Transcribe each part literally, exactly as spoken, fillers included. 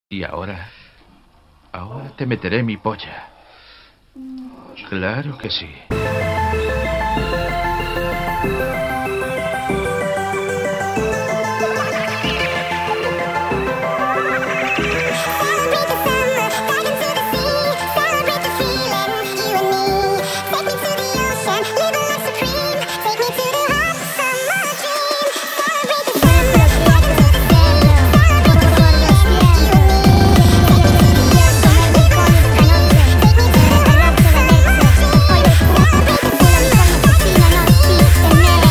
Y ahora, ahora te meteré mi polla. Claro que sí. Hoy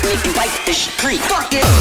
curve, make you bite the street. Fuck it.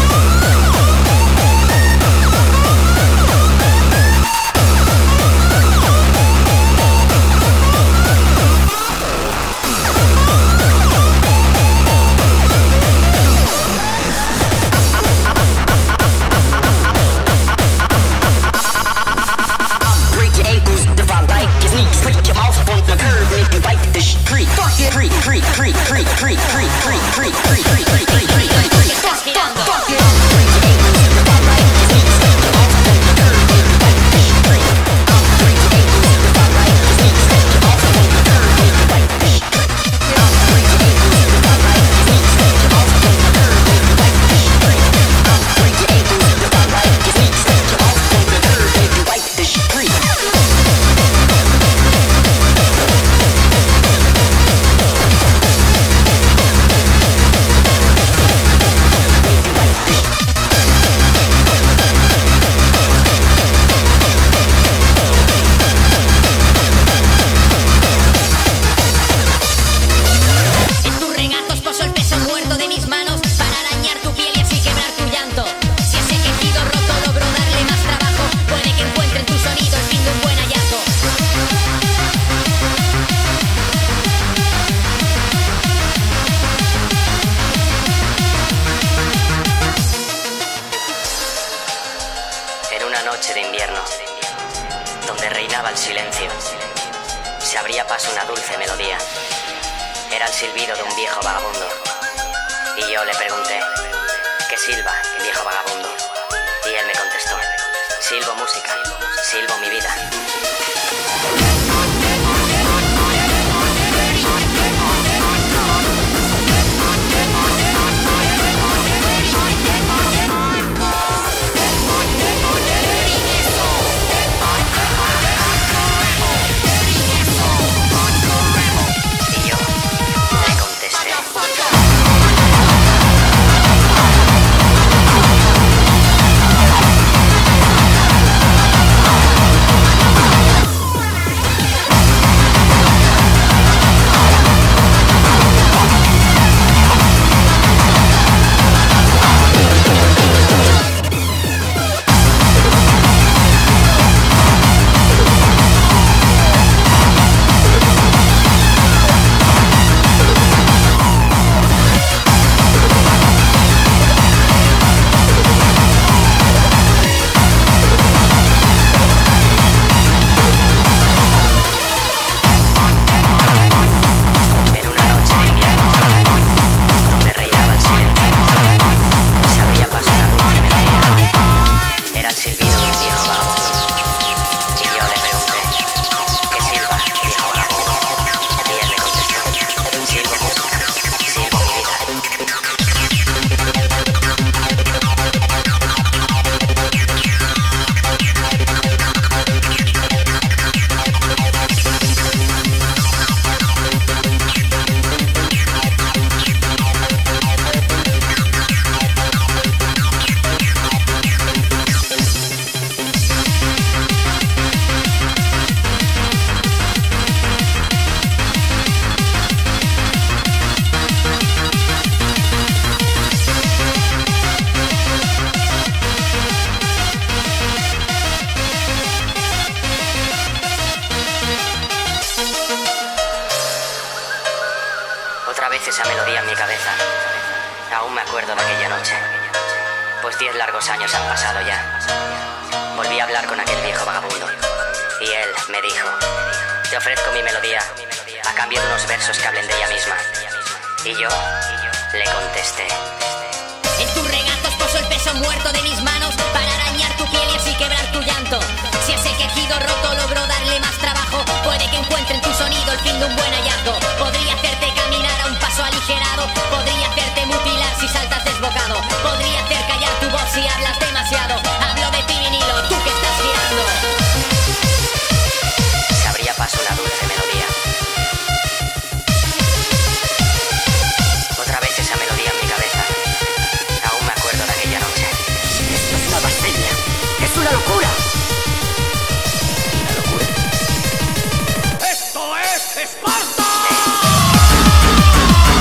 noche de invierno, donde reinaba el silencio, se abría paso una dulce melodía. Era el silbido de un viejo vagabundo. Y yo le pregunté, ¿qué silba el viejo vagabundo? Y él me contestó, silbo música, silbo mi vida. Otra vez esa melodía en mi cabeza. Aún me acuerdo de aquella noche. Pues diez largos años han pasado ya. Volví a hablar con aquel viejo vagabundo. Y él me dijo, te ofrezco mi melodía a cambio de unos versos que hablen de ella misma. Y yo le contesté. En tus regazos poso el peso muerto de mis manos para arañar tu piel y así quebrar tu llanto. Si ese quejido roto logró darle más trabajo, puede que encuentre en tu sonido el fin de un buen hallazgo. Podría hacerte caminar a un paso aligerado, podría hacerte mutilar si saltas desbocado, podría hacer callar tu voz si hablas demasiado. Hablo de ti, vinilo, tú que estás girando. Se abría paso una dulce melodía. Otra vez esa melodía en mi cabeza. Aún me acuerdo de aquella noche. Esto es una blasfemia. Es una locura. ¿Una locura? ¡Esto es Esparta!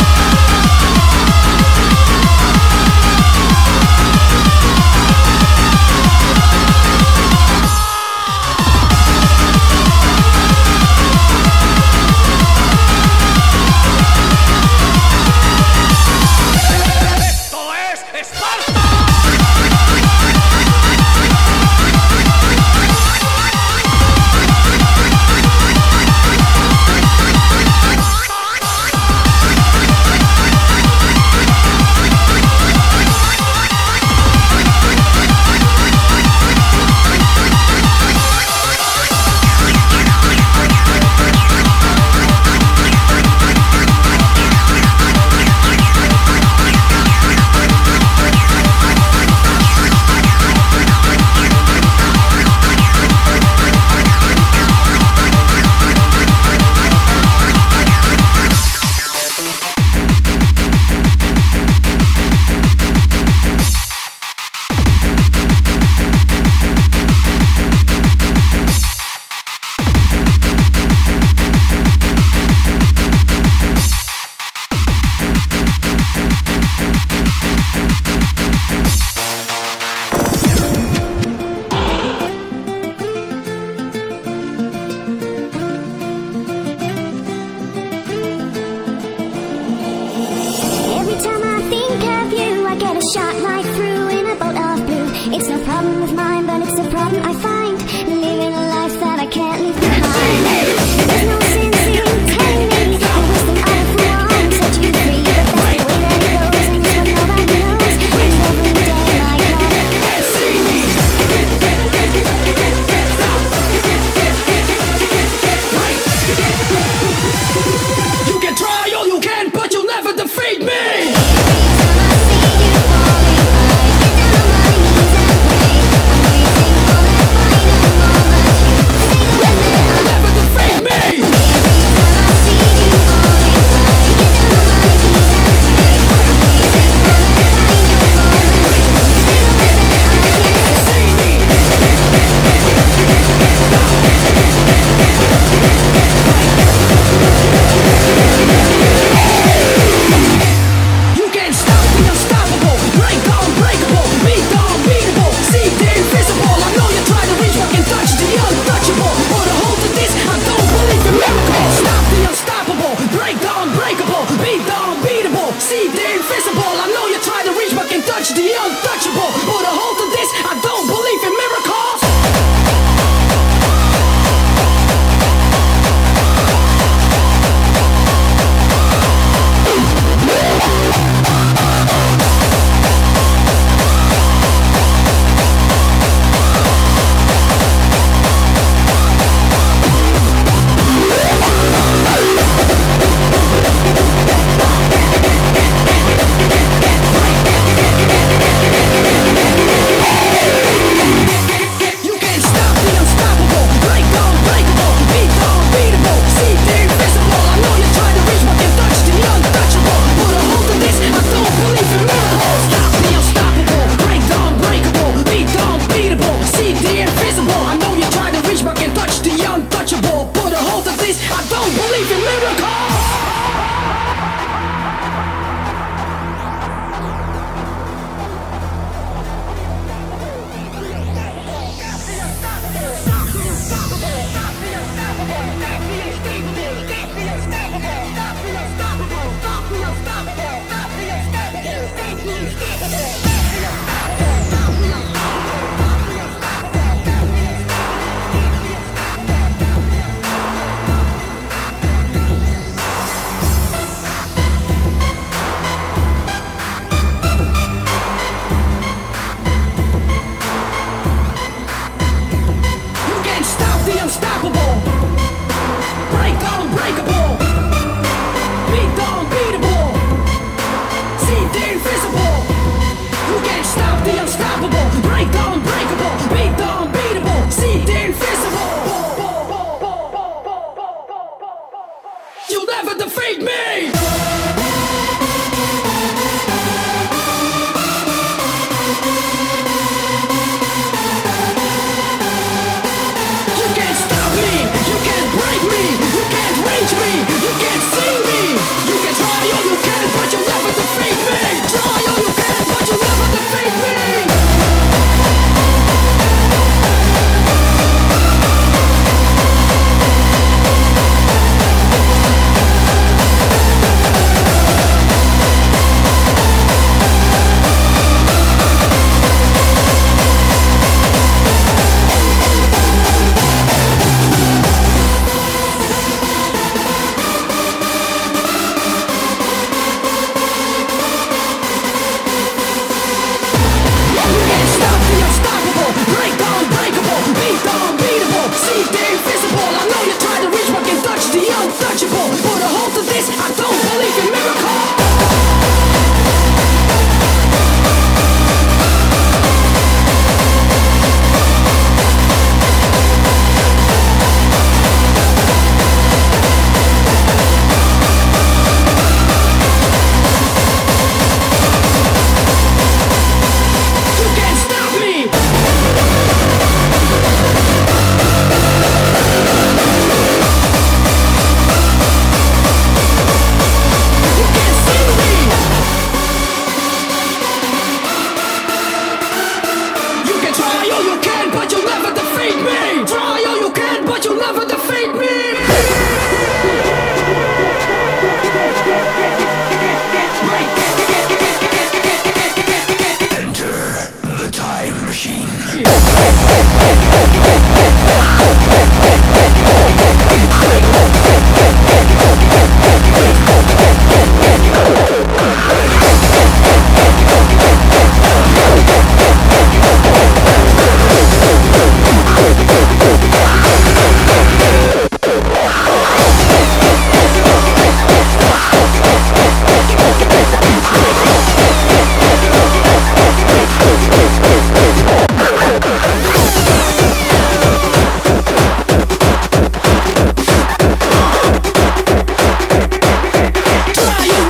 Unstoppable.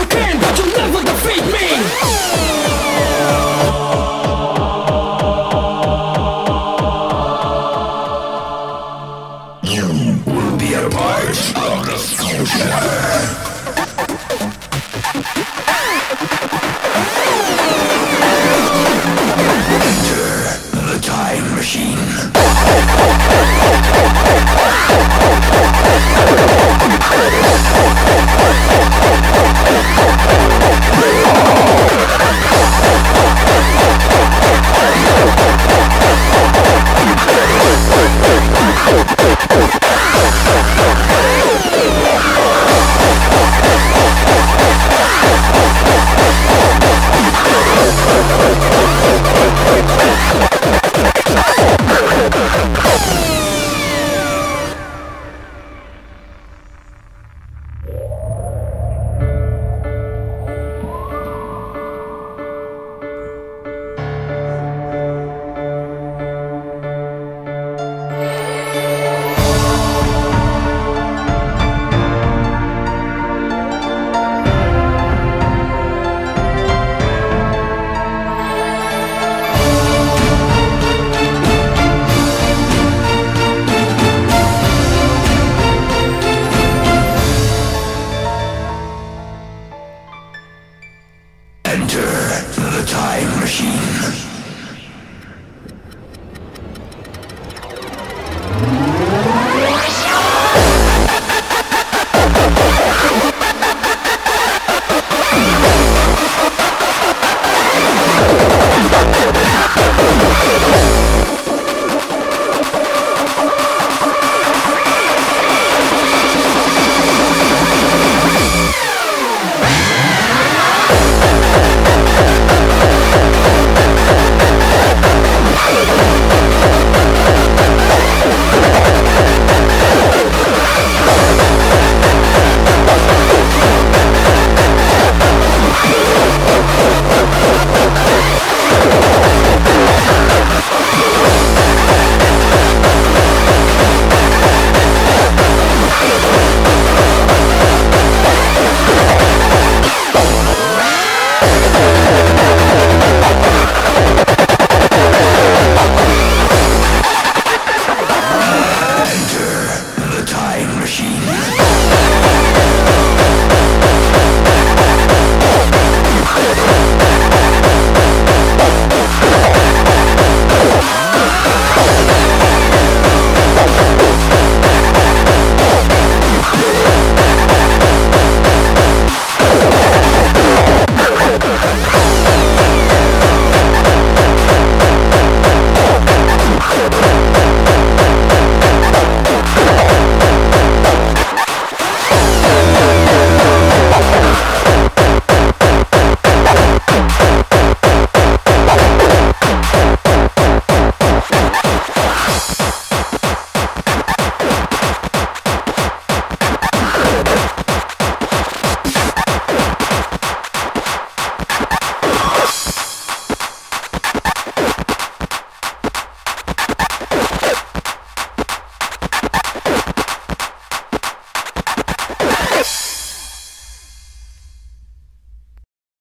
you can, but you'll never defeat me. You will be a part of the future. The time machine. Enter the time machine.